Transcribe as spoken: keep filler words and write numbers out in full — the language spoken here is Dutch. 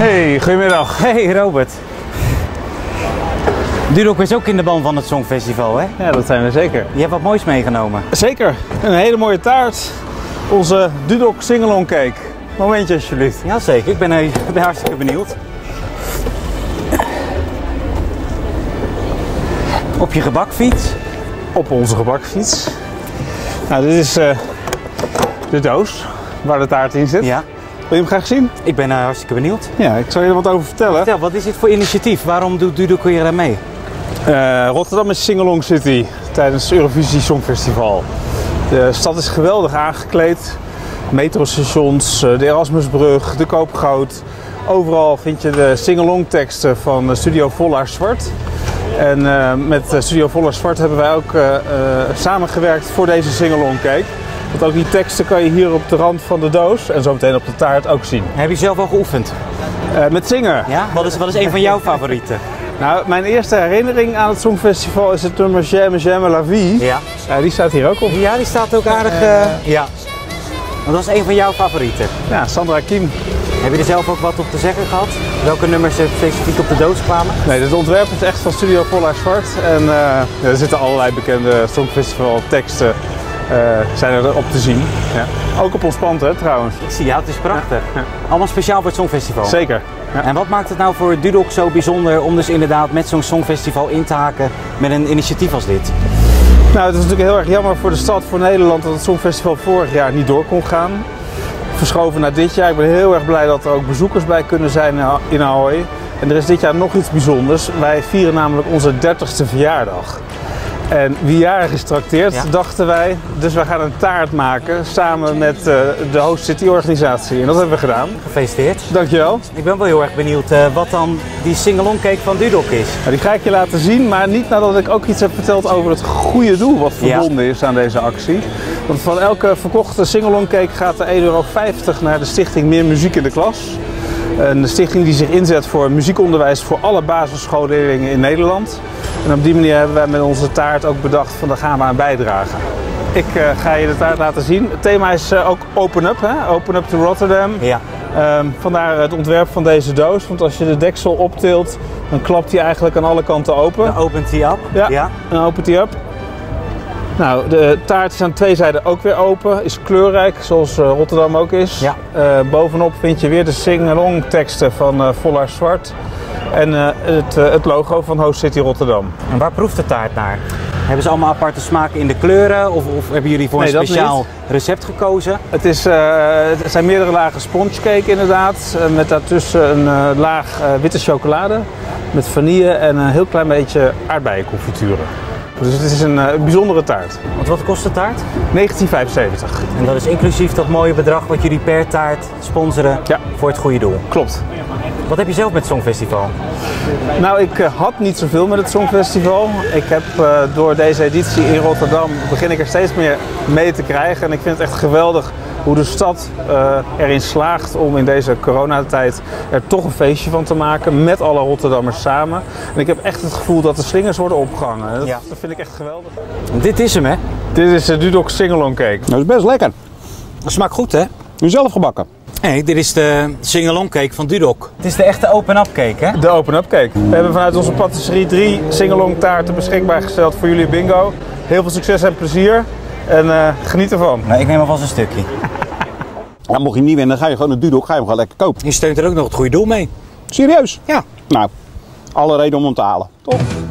Hey, goedemiddag. Hey Robert. Dudok is ook in de ban van het Songfestival, hè? Ja, dat zijn we zeker. Je hebt wat moois meegenomen. Zeker. Een hele mooie taart. Onze Dudok Singalong Cake. Momentje alsjeblieft. Ja, zeker. Ik ben, ik ben hartstikke benieuwd. Op je gebakfiets. Op onze gebakfiets. Nou, dit is uh, de doos waar de taart in zit. Ja. Wil je hem graag zien? Ik ben uh, hartstikke benieuwd. Ja, ik zal je er wat over vertellen. Vertel, wat is dit voor initiatief? Waarom doet Dudok hier aan mee? Uh, Rotterdam is Singalong City tijdens het Eurovisie Songfestival. De stad is geweldig aangekleed. Metrostations, de Erasmusbrug, de Koopgoot. Overal vind je de Singalong teksten van Studio Vollaar Zwart. En uh, met Studio Vollaar Zwart hebben wij ook uh, uh, samengewerkt voor deze Singalong Cake. Want ook die teksten kan je hier op de rand van de doos en zo meteen op de taart ook zien. Heb je zelf al geoefend? Uh, met zingen. Ja? Wat is, wat is een van jouw favorieten? Nou, mijn eerste herinnering aan het Songfestival is het nummer J'aime, J'aime la vie. Ja. Uh, die staat hier ook op. Ja, die staat ook aardig. Uh, ja. Want dat is een van jouw favorieten. Ja, Sandra Kiem. Heb je er zelf ook wat op te zeggen gehad? Welke nummers er specifiek op de doos kwamen? Nee, het ontwerp is echt van Studio Vollaar Zwart. En uh, ja, er zitten allerlei bekende Songfestival teksten uh, zijn er op te zien. Ja. Ook op ons pand, hè, trouwens. Ik zie, ja, het is prachtig. Ja. Ja. Allemaal speciaal voor het Songfestival. Zeker. Ja. En wat maakt het nou voor Dudok zo bijzonder om dus inderdaad met zo'n Songfestival in te haken met een initiatief als dit? Nou, het is natuurlijk heel erg jammer voor de stad, voor Nederland, dat het Songfestival vorig jaar niet door kon gaan. Verschoven naar dit jaar. Ik ben heel erg blij dat er ook bezoekers bij kunnen zijn in Ahoy. En er is dit jaar nog iets bijzonders. Wij vieren namelijk onze dertigste verjaardag. En wie jarig is trakteert, ja. dachten wij. Dus wij gaan een taart maken samen met uh, de Host City organisatie. En dat hebben we gedaan. Gefeliciteerd. Dankjewel. Ik ben wel heel erg benieuwd uh, wat dan die Singalong Cake van Dudok is. Nou, die ga ik je laten zien, maar niet nadat ik ook iets heb verteld over het goede doel wat verbonden ja. is aan deze actie. Want van elke verkochte Singalong Cake gaat er één euro vijftig naar de stichting Meer Muziek in de Klas. Een stichting die zich inzet voor muziekonderwijs voor alle basisschoolleerlingen in Nederland. En op die manier hebben wij met onze taart ook bedacht van daar gaan we aan bijdragen. Ik uh, ga je de taart laten zien. Het thema is uh, ook Open Up, hè? Open Up to Rotterdam. Ja. Um, vandaar het ontwerp van deze doos, want als je de deksel optilt, dan klapt hij eigenlijk aan alle kanten open. Dan opent hij up. Ja, ja. dan opent hij up. Nou, de taart is aan twee zijden ook weer open, is kleurrijk, zoals uh, Rotterdam ook is. Ja. Uh, bovenop vind je weer de Singalong teksten van uh, Vollaar Zwart en uh, het, uh, het logo van Host City Rotterdam. En waar proeft de taart naar? Hebben ze allemaal aparte smaken in de kleuren of, of hebben jullie voor nee, een speciaal recept gekozen? Het, is, uh, het zijn meerdere lagen spongecake inderdaad, uh, met daartussen een uh, laag uh, witte chocolade met vanille en een heel klein beetje aardbeienconfituren. Dus het is een uh, bijzondere taart. Want wat kost de taart? negentien vijfenzeventig. En dat is inclusief dat mooie bedrag wat jullie per taart sponsoren ja. voor het goede doel? Klopt. Wat heb je zelf met het Songfestival? Nou, ik uh, had niet zoveel met het Songfestival. Ik heb uh, door deze editie in Rotterdam begin ik er steeds meer mee te krijgen. En ik vind het echt geweldig hoe de stad uh, erin slaagt om in deze coronatijd er toch een feestje van te maken met alle Rotterdammers samen. En ik heb echt het gevoel dat de slingers worden opgehangen. Dat, ja. dat vind ik echt geweldig. Dit is hem, hè? Dit is de Dudok Singalong Cake. Dat is best lekker. Dat smaakt goed, hè? Nu zelf gebakken. Nee, dit is de Singalong Cake van Dudok. Het is de echte Open-Up Cake, hè? De Open-Up Cake. We hebben vanuit onze patisserie drie Singalong taarten beschikbaar gesteld voor jullie bingo. Heel veel succes en plezier. En uh, geniet ervan. Nou, ik neem alvast een stukje. Ja, mocht je niet winnen, dan ga je gewoon naar Dudok, ga je hem gewoon lekker kopen. Je steunt er ook nog het goede doel mee. Serieus? Ja. Nou, alle reden om hem te halen. Toch?